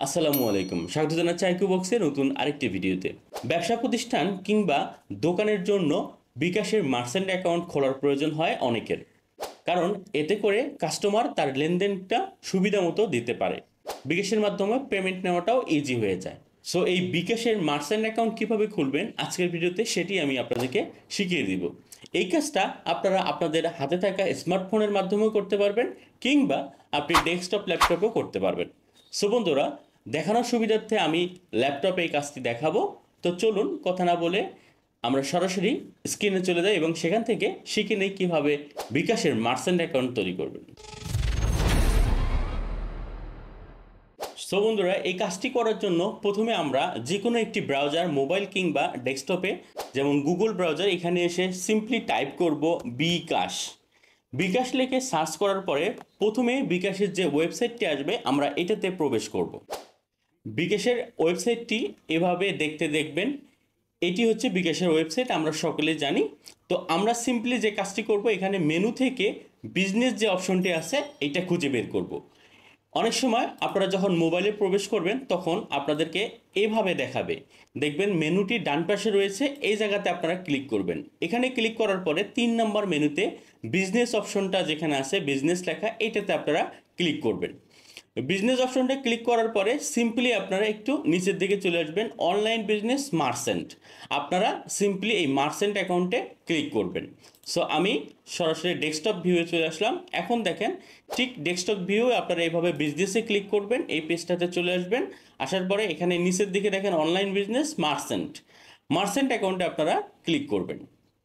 আসসালামু আলাইকুম, স্বাগত জানাচ্ছি আইকিউ বক্সের নতুন আরেকটি ভিডিওতে। ব্যবসা প্রতিষ্ঠান কিংবা দোকানের জন্য বিকাশের মার্চেন্ট অ্যাকাউন্ট খোলার প্রয়োজন হয় অনেকের, কারণ এতে করে কাস্টমার তার লেনদেনটা সুবিধা মতো দিতে পারে। বিকাশের মাধ্যমে পেমেন্ট নেওয়াটাও ইজি হয়ে যায়। সো এই বিকাশের মার্চেন্ট অ্যাকাউন্ট কীভাবে খুলবেন আজকের ভিডিওতে সেটি আমি আপনাদেরকে শিখিয়ে দিব। এই কাজটা আপনারা আপনাদের হাতে থাকা স্মার্টফোনের মাধ্যমেও করতে পারবেন, কিংবা আপনি ডেস্কটপ ল্যাপটপেও করতে পারবেন। সো বন্ধুরা, দেখানোর সুবিধার্থে আমি ল্যাপটপে এই কাজটি দেখাবো। তো চলুন কথা না বলে আমরা সরাসরি স্ক্রিনে চলে যাই এবং সেখান থেকে শিখে নেই কীভাবে বিকাশের মার্চেন্ট অ্যাকাউন্ট তৈরি করবেন। সো বন্ধুরা, এই কাজটি করার জন্য প্রথমে আমরা যে কোনো একটি ব্রাউজার, মোবাইল কিংবা ডেস্কটপে, যেমন গুগল ব্রাউজার, এখানে এসে সিম্পলি টাইপ করব বিকাশ। বিকাশ লিখে সার্চ করার পরে প্রথমে বিকাশের যে ওয়েবসাইটটি আসবে আমরা এটাতে প্রবেশ করব। বিকাশের ওয়েবসাইটটি এভাবে দেখতে দেখবেন। এটি হচ্ছে বিকাশের ওয়েবসাইট, আমরা সকলে জানি। তো আমরা সিম্পলি যে কাজটি করব, এখানে মেনু থেকে বিজনেস যে অপশনটি আছে এটা খুঁজে বের করব। অনেক সময় আপনারা যখন মোবাইলে প্রবেশ করবেন তখন আপনাদেরকে এভাবে দেখাবে, দেখবেন মেনুটি ডান পাশে রয়েছে, এই জায়গাতে আপনারা ক্লিক করবেন। এখানে ক্লিক করার পরে 3 নম্বর মেনুতে বিজনেস অপশনটা যেখানে আছে, বিজনেস লেখা, এইটাতে আপনারা ক্লিক করবেন। বিজনেস অপশনটা ক্লিক করার পরে সিম্পলি আপনারা একটু নিচের দিকে চলে আসবেন, অনলাইন বিজনেস মার্চেন্ট। আপনারা সিম্পলি এই মার্চেন্ট অ্যাকাউন্টে ক্লিক করবেন। সো আমি সরাসরি ডেস্কটপ ভিউয়ে চলে আসলাম। এখন দেখেন, ঠিক ডেস্কটপ ভিউ আপনারা এইভাবে বিজনেসে ক্লিক করবেন, এই পেজটাতে চলে আসবেন। আসার পরে এখানে নিচের দিকে দেখেন অনলাইন বিজনেস মার্চেন্ট, মার্চেন্ট অ্যাকাউন্টে আপনারা ক্লিক করবেন।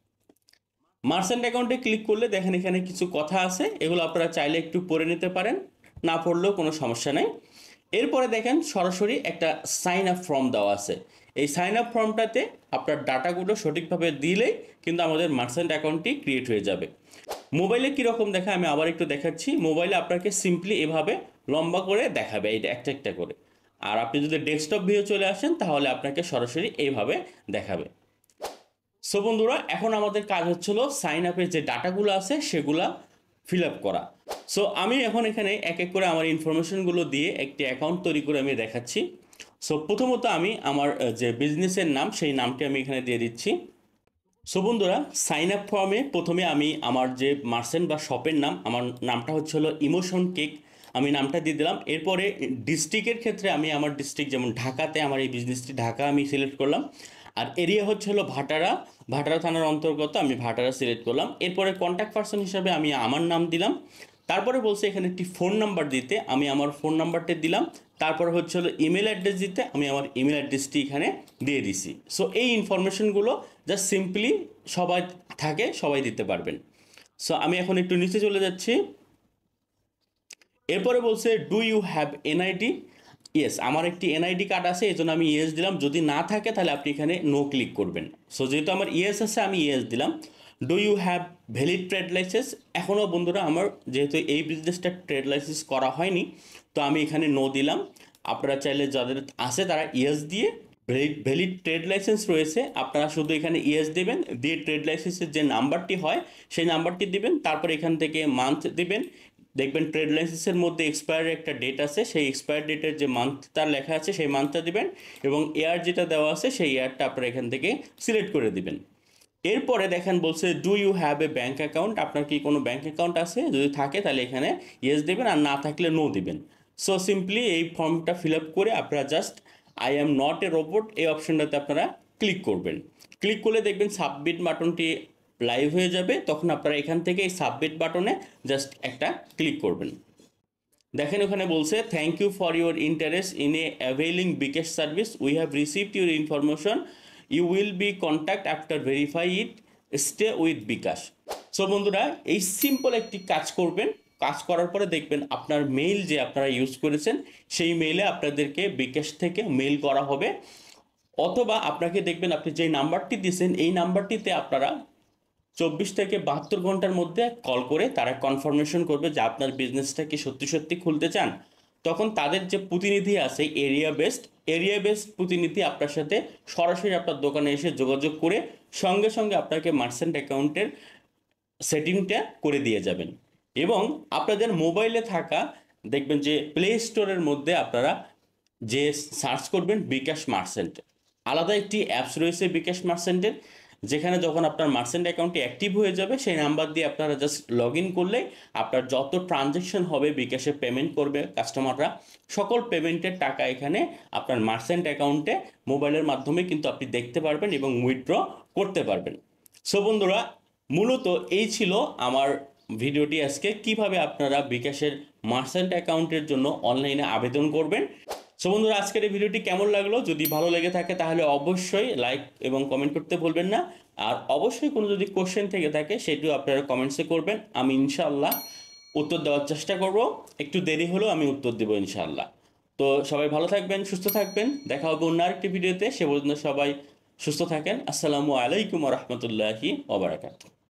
মার্চেন্ট অ্যাকাউন্টে ক্লিক করলে দেখেন এখানে কিছু কথা আছে, এগুলো আপনারা চাইলে একটু পড়ে নিতে পারেন, না পড়লেও কোনো সমস্যা নেই। এরপরে দেখেন সরাসরি একটা সাইন আপ ফর্ম দেওয়া আছে। এই সাইন আপ ফর্মটাতে আপনার ডাটাগুলো সঠিকভাবে দিলেই কিন্তু আমাদের মার্চেন্ট অ্যাকাউন্টটি ক্রিয়েট হয়ে যাবে। মোবাইলে কীরকম দেখা আমি আবার একটু দেখাচ্ছি। মোবাইলে আপনাকে সিম্পলি এভাবে লম্বা করে দেখাবে, এইটা একটা একটা করে। আর আপনি যদি ডেস্কটপ ভিউ চলে আসেন তাহলে আপনাকে সরাসরি এইভাবে দেখাবে। সো বন্ধুরা, এখন আমাদের কাজ হচ্ছিল সাইন আপের যে ডাটাগুলো আছে সেগুলা ফিল আপ করা। সো আমি এখন এখানে এক এক করে আমার ইনফরমেশনগুলো দিয়ে একটি অ্যাকাউন্ট তৈরি করে আমি দেখাচ্ছি। সো প্রথমত আমি আমার যে বিজনেসের নাম, সেই নামটি আমি এখানে দিয়ে দিচ্ছি। সো বন্ধুরা, সাইন আপ ফর্মে প্রথমে আমি আমার যে মার্চেন্ট বা শপের নাম, আমার নামটা হচ্ছে হলো ইমোশন কেক, আমি নামটা দিয়ে দিলাম। এরপরে ডিস্ট্রিক্টের ক্ষেত্রে আমি আমার ডিস্ট্রিক্ট, যেমন ঢাকাতে আমার এই বিজনেসটি, ঢাকা আমি সিলেক্ট করলাম। আর এরিয়া হচ্ছে হলো ভাটারা, ভাটারা থানার অন্তর্গত, আমি ভাটারা সিলেক্ট করলাম। এরপরে কন্ট্যাক্ট পারসন হিসাবে আমি আমার নাম দিলাম। তারপরে বলছে এখানে একটি ফোন নাম্বার দিতে, আমি আমার ফোন নাম্বারটা দিলাম। তারপরে হচ্ছে হলো ইমেল অ্যাড্রেস দিতে, আমি আমার ইমেল অ্যাড্রেসটি এখানে দিয়ে দিছি। সো এই ইনফরমেশনগুলো জাস্ট সিম্পলি সবাই থাকে, সবাই দিতে পারবেন। সো আমি এখন একটু নিচে চলে যাচ্ছি। এরপরে বলছে do you have NID. Yes, আমার একটি এনআইডি কার্ড আছে, এই জন্য আমি ইয়েস দিলাম। যদি না থাকে তাহলে আপনি এখানে নো ক্লিক করবেন। সো যেহেতু আমার ইয়েস আছে আমি ইয়েস দিলাম। Do you have valid trade licence. এখনও বন্ধুরা আমার যেহেতু এই বিজনেসটা ট্রেড লাইসেন্স করা হয়নি, তো আমি এখানে নো দিলাম। আপনারা চাইলে যাদের আছে তারা ইয়েস দিয়ে, ভ্যালিড ট্রেড লাইসেন্স রয়েছে, আপনারা শুধু এখানে ইয়েস দেবেন, দিয়ে ট্রেড লাইসেন্সের যে নাম্বারটি হয় সেই নাম্বারটি দিবেন। তারপর এখান থেকে মান্থ দিবেন। দেখবেন ট্রেড লাইসেন্সের মধ্যে এক্সপায়ারের একটা ডেট আছে, সেই এক্সপায়ার ডেটের যে মান্থটা লেখা আছে সেই মান্থটা দিবেন, এবং ইয়ার যেটা দেওয়া আছে সেই ইয়ারটা আপনারা এখান থেকে সিলেক্ট করে দিবেন। এরপরে দেখেন বলছে do you have a bank account. আপনার কি কোনো ব্যাঙ্ক অ্যাকাউন্ট আছে? যদি থাকে তাহলে এখানে ইয়েস দেবেন, আর না থাকলে নো দিবেন। সো সিম্পলি এই ফর্মটা ফিল আপ করে আপনারা just I am not a robot এই অপশনটাতে আপনারা ক্লিক করবেন। ক্লিক করলে দেখবেন সাবমিট বাটনটি লাইভ হয়ে যাবে। তখন আপনারা এখান থেকে এই সাবমিট বাটনে জাস্ট একটা ক্লিক করবেন। দেখেন ওখানে বলছে thank you for your interest in a availing bKash service, we have received your information, you will be contact after verify it, stay with bKash. So বন্ধুরা, এই সিম্পল একটি কাজ করবেন। কাজ করার পরে দেখবেন আপনার মেইল যে আপনারা ইউজ করেছেন সেই মেইলে আপনাদেরকে বিকাশ থেকে মেইল করা হবে, অথবা আপনাকে দেখবেন আপনি যে নাম্বারটি দিয়েছেন এই নাম্বারটিতে আপনারা 24 থেকে 72 ঘন্টার মধ্যে কল করে তারা কনফার্মেশন করবে যে আপনার বিজনেসটা কি সত্যি সত্যি খুলতে চান। তখন তাদের যে প্রতিনিধি আছে এরিয়া বেসড প্রতিনিধি আপনার সাথে সরাসরি আপনার দোকানে এসে যোগাযোগ করে সঙ্গে সঙ্গে আপনাকে মার্চেন্ট অ্যাকাউন্টের সেটিংটা করে দিয়ে যাবেন। এবং আপনাদের মোবাইলে থাকা দেখবেন যে প্লে স্টোরের মধ্যে আপনারা যে সার্চ করবেন বিকাশ মার্চেন্ট। আলাদা একটি অ্যাপস রয়েছে বিকাশ মার্চেন্টের, যেখানে যখন আপনার মার্চেন্ট অ্যাকাউন্টটি অ্যাক্টিভ হয়ে যাবে সেই নাম্বার দিয়ে আপনারা জাস্ট লগ ইন করলেই আপনার যত ট্রানজ্যাকশন হবে বিকাশে পেমেন্ট করবে কাস্টমাররা, সকল পেমেন্টের টাকা এখানে আপনার মার্চেন্ট অ্যাকাউন্টে মোবাইলের মাধ্যমে কিন্তু আপনি দেখতে পারবেন এবং উইথড্র করতে পারবেন। সো বন্ধুরা, মূলত এই ছিল আমার ভিডিওটি আজকে, কিভাবে আপনারা বিকাশের মার্চেন্ট অ্যাকাউন্টের জন্য অনলাইনে আবেদন করবেন। সো বন্ধুরা, আজকের এই ভিডিওটি কেমন লাগলো? যদি ভালো লেগে থাকে তাহলে অবশ্যই লাইক এবং কমেন্ট করতে ভুলবেন না। আর অবশ্যই কোনো যদি কোশ্চেন থেকে থাকে সেটিও আপনারা কমেন্টসে করবেন, আমি ইনশাআল্লাহ উত্তর দেওয়ার চেষ্টা করব। একটু দেরি হলেও আমি উত্তর দেবো ইনশাআল্লাহ। তো সবাই ভালো থাকবেন, সুস্থ থাকবেন, দেখা হবে অন্য আরেকটি ভিডিওতে। সে পর্যন্ত সবাই সুস্থ থাকেন। আসসালামু আলাইকুম রহমতুল্লাহি ওয়া বারাকাতুহু।